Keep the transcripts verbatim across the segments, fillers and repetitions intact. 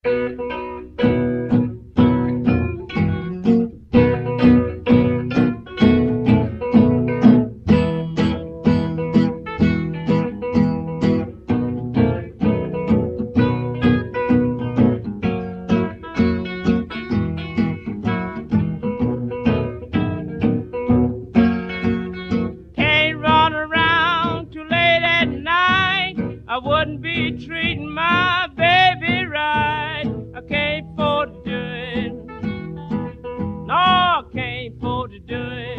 Can't run around too late at night. I wouldn't be treating my baby right. I can't afford to do it. No, I can't afford to do it.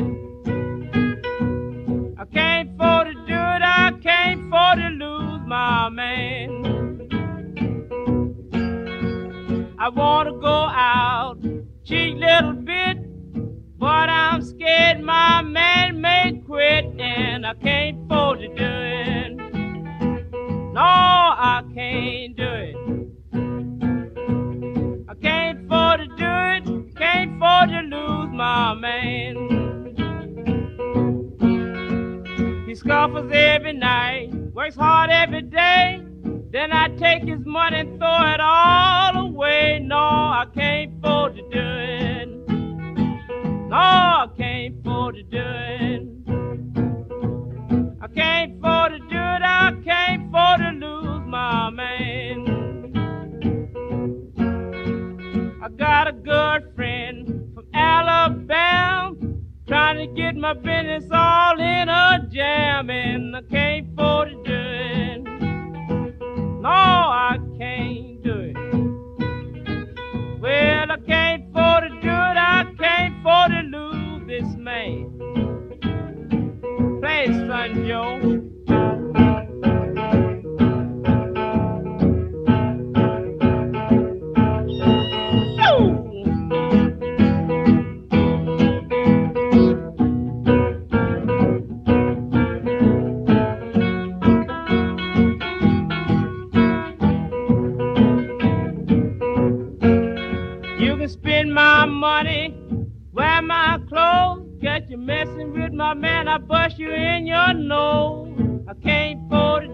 I can't afford to do it. I can't afford to lose my man. I want to go out, cheat little bit, but I'm scared my man may quit, and I can't afford to do it. No, I can't do it. I can't afford to do it. Can't afford to lose my man. He scuffles every night, works hard every day. Then I take his money and throw it all away. No, I can't afford to do it. No, I can't afford to do it. I can't afford to do it. I can't afford to lose my man. I got a good friend from Alabama trying to get my business all in a jam, and I can't afford to do it. No, I can't do it. Well, I can't afford to do it. I can't afford to lose this man. Play it, son Joe. You can spend my money, wear my clothes, get you messing with my man, I bust you in your nose. I can't afford